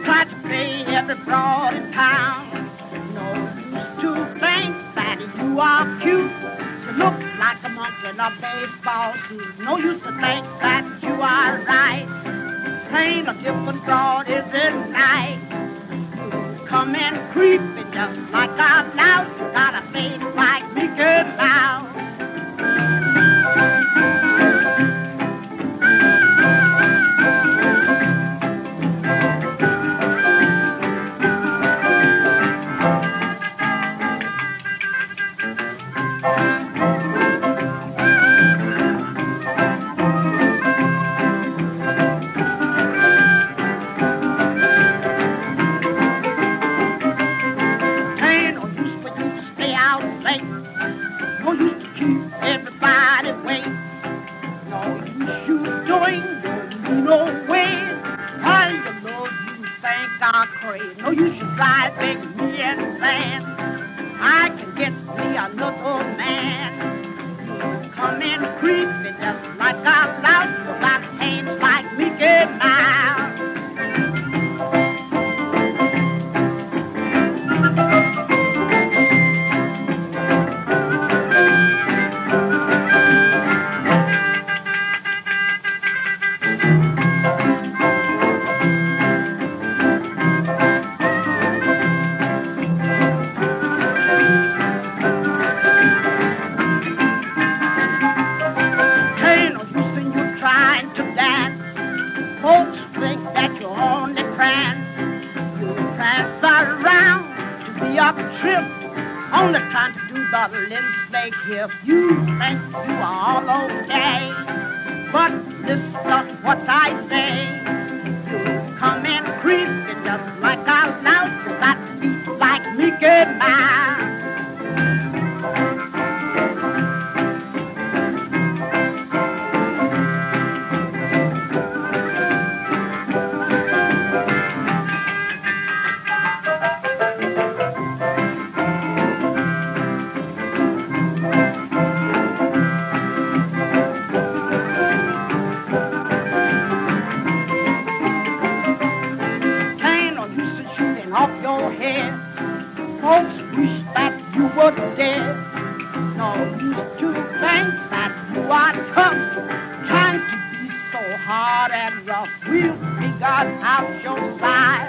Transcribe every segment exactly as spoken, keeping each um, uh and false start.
try to play every broad in town. No use to think that you are cute. You look like a monkey in a baseball suit. No use to think that you are right. Plain a different broad is it night. You come in creeping just like a louse. You got a face like Mickey Mouse. No, you should try begging me and saying I can get me another man. Come in creeping just like a louse. You got hands like Mickey Mouse. Folks think that you're only prance. You prance around to be up trip, only trying to do the little snake here. You think you are all okay, but listen to what I say. You come in creeping just like a louse. You got feet like Mickey Mouse. Off your head, folks wish that you were dead. No use to think that you are tough, trying to be so hard and rough. We'll figure out your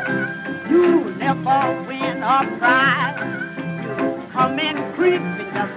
size. You'll never win a prize. You come in creeping just